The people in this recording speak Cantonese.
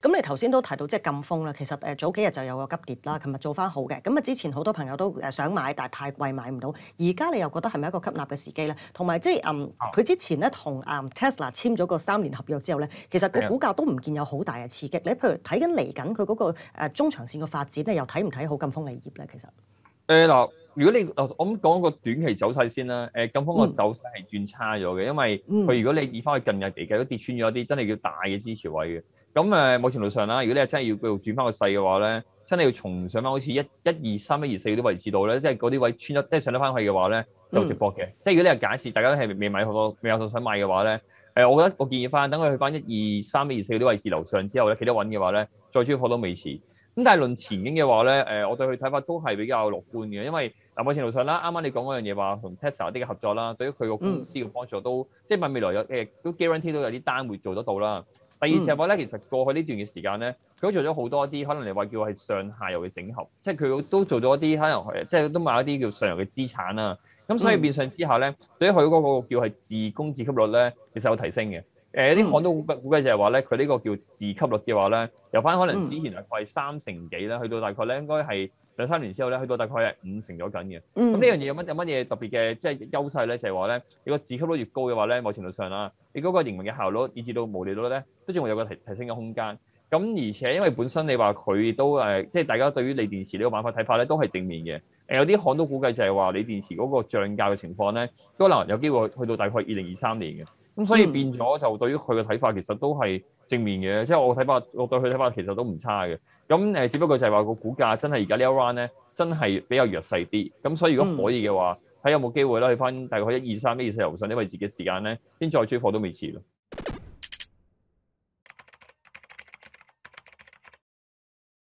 咁你頭先都提到即係禁風啦，其實早幾日就有個急跌啦，琴日做翻好嘅。咁啊之前好多朋友都想買，但係太貴買唔到。而家你又覺得係咪一個吸納嘅時機咧？同埋即係佢之前咧同Tesla 簽咗個3年合約之後咧，其實個股價都唔見有好大嘅刺激。你譬如睇緊嚟緊佢嗰個中長線嘅發展咧，又睇唔睇好贛鋒鋰業咧？其實嗱，如果你我咁講個短期走勢先啦，贛鋒個走勢係轉差咗嘅，因為佢如果你以翻佢近日嚟計都跌穿咗一啲真係叫大嘅支持位嘅。咁某程度上啦，如果你真係要繼續轉翻個勢嘅話咧，真係要重上翻好似1、2、3、1、2、4嗰啲位置度咧，即係嗰啲位穿咗，即係上得翻去嘅話咧，就直播嘅。即係如果你係假設大家都係未買好多，未有到想買嘅話咧，我覺得我建議翻等佢去翻1、2、3、1、2、4嗰啲位置樓上之後咧，企得穩嘅話咧，再追貨都未遲。咁但係論前景嘅話咧，我對佢睇法都係比較樂觀嘅，因為某程度上啦，啱啱你講嗰樣嘢話同 Tesla 啲嘅合作啦，對於佢個公司嘅幫助都，即係未來有都 guarantee 到有啲單會做得到啦。第二就係話咧，其實過去呢段嘅時間咧，佢都做咗好多啲可能你話叫係上下游嘅整合，即係佢都做咗一啲可能即係都買一啲叫上游嘅資產啦。咁所以變相之下咧，對於佢嗰個叫係自供自給率咧，其實有提升嘅。有啲行都估計就係話咧，佢呢個叫自給率嘅話咧，由翻可能之前大概係3成幾啦，去到大概咧應該係2、3年之後咧，去到大概係5成咗緊嘅。咁呢樣嘢有乜嘢特別嘅即係優勢咧？就係話咧，你個自給率越高嘅話咧，某程度上啦，你嗰個營運嘅效率以至到毛利率咧，都仲會有個提升嘅空間。咁而且因為本身你話佢都即係大家對於鋰電池呢個板塊睇法咧，都係正面嘅。有啲行都估計就係話鋰電池嗰個漲價嘅情況咧，都可能有機會去到大概2023年嘅。咁所以變咗就對於佢嘅睇法其實都係正面嘅，即係我對佢睇法其實都唔差嘅。咁只不過就係話個股價真係而家呢一 round 咧，真係比較弱勢啲。咁所以如果可以嘅話，睇有冇機會啦，去翻大概1、2、3、1、2、4樓上呢位置嘅時間咧，先再追貨都未遲咯。